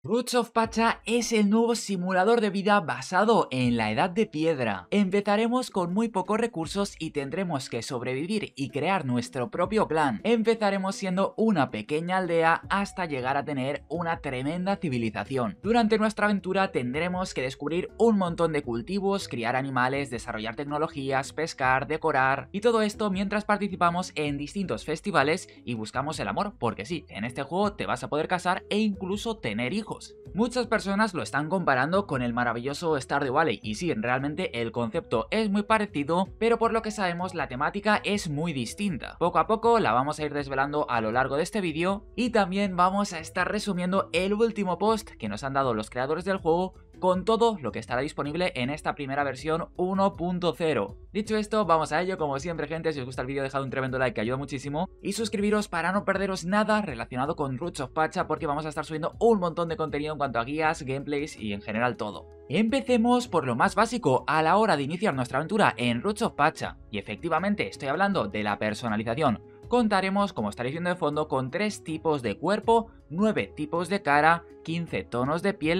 Roots of Pacha es el nuevo simulador de vida basado en la Edad de Piedra. Empezaremos con muy pocos recursos y tendremos que sobrevivir y crear nuestro propio clan. Empezaremos siendo una pequeña aldea hasta llegar a tener una tremenda civilización. Durante nuestra aventura tendremos que descubrir un montón de cultivos, criar animales, desarrollar tecnologías, pescar, decorar y todo esto mientras participamos en distintos festivales y buscamos el amor, porque sí, en este juego te vas a poder casar e incluso tener hijos. Muchas personas lo están comparando con el maravilloso Stardew Valley y sí, realmente el concepto es muy parecido, pero por lo que sabemos la temática es muy distinta. Poco a poco la vamos a ir desvelando a lo largo de este vídeo y también vamos a estar resumiendo el último post que nos han dado los creadores del juego con todo lo que estará disponible en esta primera versión 1.0. Dicho esto, vamos a ello. Como siempre, gente, si os gusta el vídeo dejad un tremendo like que ayuda muchísimo y suscribiros para no perderos nada relacionado con Roots of Pacha, porque vamos a estar subiendo un montón de contenido en cuanto a guías, gameplays y en general todo. Empecemos por lo más básico a la hora de iniciar nuestra aventura en Roots of Pacha, y efectivamente estoy hablando de la personalización. Contaremos, como estaréis viendo de fondo, con 3 tipos de cuerpo, 9 tipos de cara, 15 tonos de piel,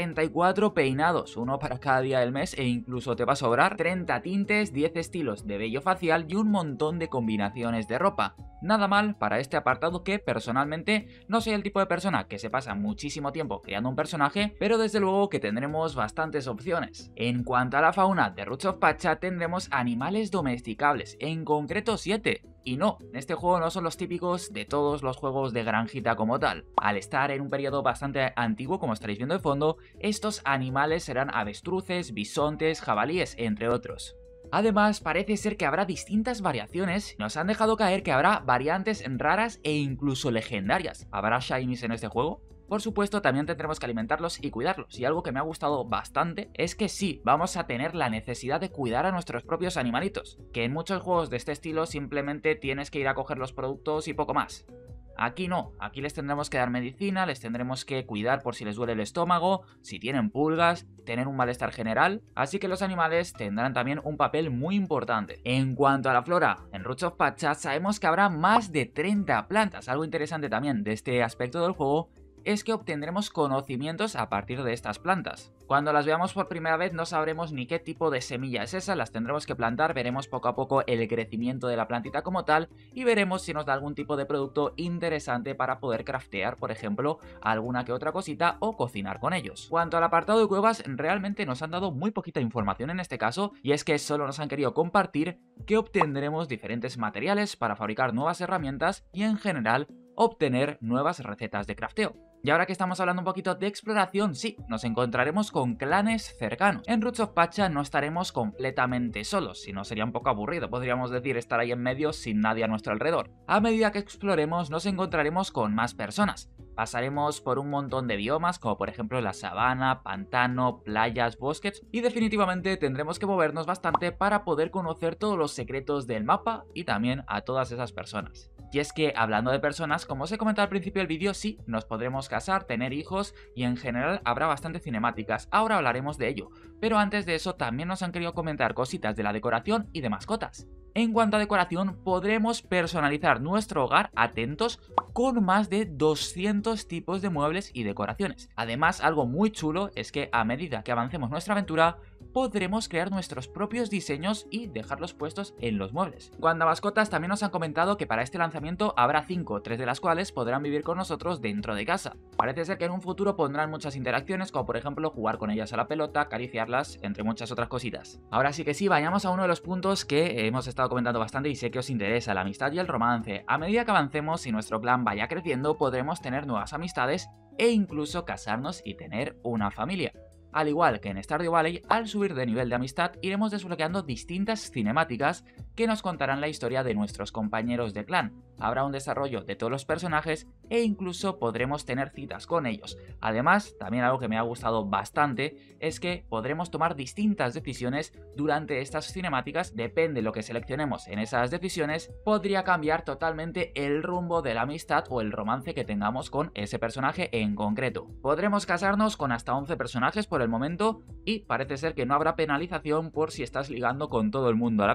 34 peinados, uno para cada día del mes e incluso te va a sobrar, 30 tintes, 10 estilos de vello facial y un montón de combinaciones de ropa. Nada mal para este apartado, que personalmente no soy el tipo de persona que se pasa muchísimo tiempo creando un personaje, pero desde luego que tendremos bastantes opciones. En cuanto a la fauna de Roots of Pacha tendremos animales domesticables, en concreto 7. Y no, en este juego no son los típicos de todos los juegos de granjita como tal. Al estar en un periodo bastante antiguo, como estaréis viendo de fondo, estos animales serán avestruces, bisontes, jabalíes, entre otros. Además, parece ser que habrá distintas variaciones. Nos han dejado caer que habrá variantes raras e incluso legendarias. ¿Habrá shinies en este juego? Por supuesto, también tendremos que alimentarlos y cuidarlos, y algo que me ha gustado bastante es que sí, vamos a tener la necesidad de cuidar a nuestros propios animalitos, que en muchos juegos de este estilo simplemente tienes que ir a coger los productos y poco más. Aquí no, aquí les tendremos que dar medicina, les tendremos que cuidar por si les duele el estómago, si tienen pulgas, tener un malestar general, así que los animales tendrán también un papel muy importante. En cuanto a la flora, en Roots of Pacha sabemos que habrá más de 30 plantas. Algo interesante también de este aspecto del juego es que obtendremos conocimientos a partir de estas plantas. Cuando las veamos por primera vez no sabremos ni qué tipo de semilla es esa, las tendremos que plantar, veremos poco a poco el crecimiento de la plantita como tal y veremos si nos da algún tipo de producto interesante para poder craftear, por ejemplo, alguna que otra cosita o cocinar con ellos. Cuanto al apartado de cuevas, realmente nos han dado muy poquita información en este caso, y es que solo nos han querido compartir que obtendremos diferentes materiales para fabricar nuevas herramientas y en general obtener nuevas recetas de crafteo. Y ahora que estamos hablando un poquito de exploración, sí, nos encontraremos con clanes cercanos. En Roots of Pacha no estaremos completamente solos, si no sería un poco aburrido, podríamos decir, estar ahí en medio sin nadie a nuestro alrededor. A medida que exploremos nos encontraremos con más personas. Pasaremos por un montón de biomas, como por ejemplo la sabana, pantano, playas, bosques, y definitivamente tendremos que movernos bastante para poder conocer todos los secretos del mapa y también a todas esas personas. Y es que, hablando de personas, como os he comentado al principio del vídeo, sí, nos podremos casar, tener hijos y en general habrá bastantes cinemáticas. Ahora hablaremos de ello, pero antes de eso también nos han querido comentar cositas de la decoración y de mascotas. En cuanto a decoración, podremos personalizar nuestro hogar, atentos, con más de 200 tipos de muebles y decoraciones. Además, algo muy chulo es que a medida que avancemos nuestra aventura, podremos crear nuestros propios diseños y dejarlos puestos en los muebles. Cuanto a mascotas, también nos han comentado que para este lanzamiento habrá 5, 3 de las cuales podrán vivir con nosotros dentro de casa. Parece ser que en un futuro pondrán muchas interacciones, como por ejemplo jugar con ellas a la pelota, acariciarlas, entre muchas otras cositas. Ahora sí que sí, vayamos a uno de los puntos que hemos estado comentando bastante y sé que os interesa, la amistad y el romance. A medida que avancemos y nuestro clan vaya creciendo, podremos tener nuevas amistades e incluso casarnos y tener una familia. Al igual que en Stardew Valley, al subir de nivel de amistad iremos desbloqueando distintas cinemáticas que nos contarán la historia de nuestros compañeros de clan. Habrá un desarrollo de todos los personajes e incluso podremos tener citas con ellos. Además, también algo que me ha gustado bastante es que podremos tomar distintas decisiones durante estas cinemáticas. Depende de lo que seleccionemos en esas decisiones, podría cambiar totalmente el rumbo de la amistad o el romance que tengamos con ese personaje en concreto. Podremos casarnos con hasta 11 personajes por el momento y parece ser que no habrá penalización por si estás ligando con todo el mundo a la vez.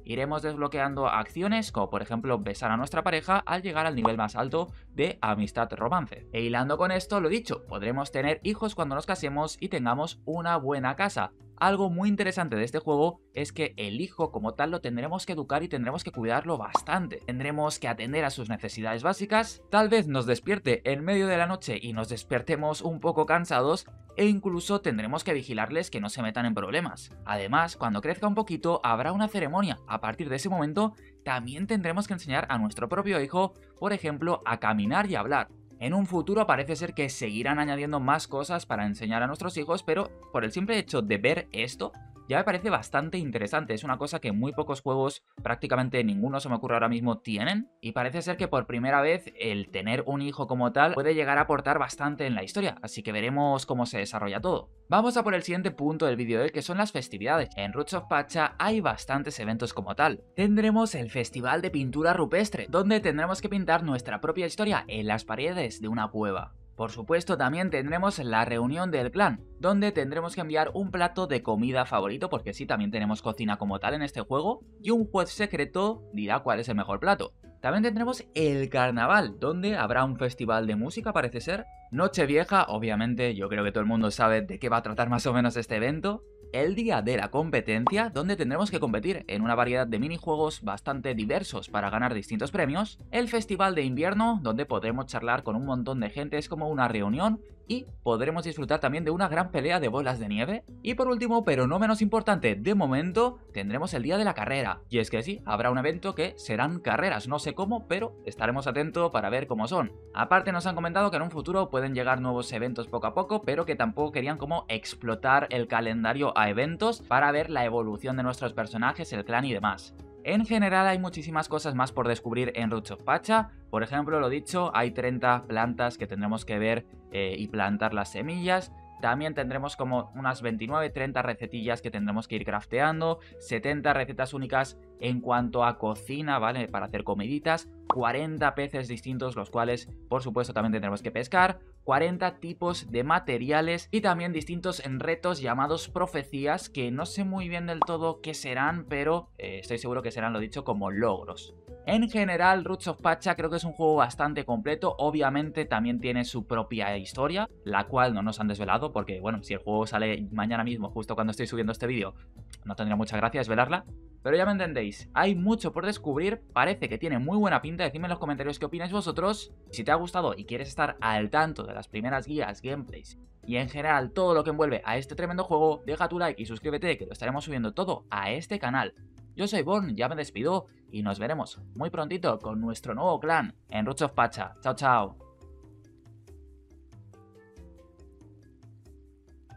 iremos desbloqueando acciones como por ejemplo besar a nuestra pareja al llegar al nivel más alto de amistad romance. E hilando con esto, lo dicho, podremos tener hijos cuando nos casemos y tengamos una buena casa. Algo muy interesante de este juego es que el hijo como tal lo tendremos que educar y tendremos que cuidarlo bastante. Tendremos que atender a sus necesidades básicas, tal vez nos despierte en medio de la noche y nos despertemos un poco cansados, e incluso tendremos que vigilarles que no se metan en problemas. Además, cuando crezca un poquito habrá una ceremonia. A partir de ese momento también tendremos que enseñar a nuestro propio hijo, por ejemplo, a caminar y a hablar. En un futuro parece ser que seguirán añadiendo más cosas para enseñar a nuestros hijos, pero por el simple hecho de ver esto, ya me parece bastante interesante. Es una cosa que muy pocos juegos, prácticamente ninguno se me ocurre ahora mismo, tienen. Y parece ser que por primera vez el tener un hijo como tal puede llegar a aportar bastante en la historia. Así que veremos cómo se desarrolla todo. Vamos a por el siguiente punto del vídeo de hoy, que son las festividades. En Roots of Pacha hay bastantes eventos como tal. Tendremos el Festival de Pintura Rupestre, donde tendremos que pintar nuestra propia historia en las paredes de una cueva. Por supuesto, también tendremos la reunión del clan, donde tendremos que enviar un plato de comida favorito, porque sí, también tenemos cocina como tal en este juego, y un juez secreto dirá cuál es el mejor plato. También tendremos el carnaval, donde habrá un festival de música, parece ser. Nochevieja, obviamente, yo creo que todo el mundo sabe de qué va a tratar más o menos este evento. El día de la competencia, donde tendremos que competir en una variedad de minijuegos bastante diversos para ganar distintos premios. El festival de invierno, donde podremos charlar con un montón de gente, es como una reunión, y podremos disfrutar también de una gran pelea de bolas de nieve. Y por último, pero no menos importante de momento, tendremos el día de la carrera. Y es que sí, habrá un evento que serán carreras, no sé cómo, pero estaremos atentos para ver cómo son. Aparte nos han comentado que en un futuro pueden llegar nuevos eventos poco a poco, pero que tampoco querían como explotar el calendario a eventos para ver la evolución de nuestros personajes, el clan y demás. En general hay muchísimas cosas más por descubrir en Roots of Pacha. Por ejemplo, lo dicho, hay 30 plantas que tendremos que ver y plantar las semillas. También tendremos como unas 29-30 recetillas que tendremos que ir crafteando, 70 recetas únicas en cuanto a cocina, ¿vale? Para hacer comiditas, 40 peces distintos, los cuales por supuesto también tendremos que pescar, 40 tipos de materiales y también distintos retos llamados profecías, que no sé muy bien del todo qué serán, pero estoy seguro que serán, lo dicho, como logros. En general, Roots of Pacha creo que es un juego bastante completo. Obviamente también tiene su propia historia, la cual no nos han desvelado, porque bueno, si el juego sale mañana mismo, justo cuando estoy subiendo este vídeo, no tendría mucha gracia desvelarla. Pero ya me entendéis, hay mucho por descubrir, parece que tiene muy buena pinta. Decidme en los comentarios qué opináis vosotros. Si te ha gustado y quieres estar al tanto de las primeras guías, gameplays y en general todo lo que envuelve a este tremendo juego, deja tu like y suscríbete, que lo estaremos subiendo todo a este canal. Yo soy Born, ya me despido y nos veremos muy prontito con nuestro nuevo clan en Roots of Pacha. Chao, chao.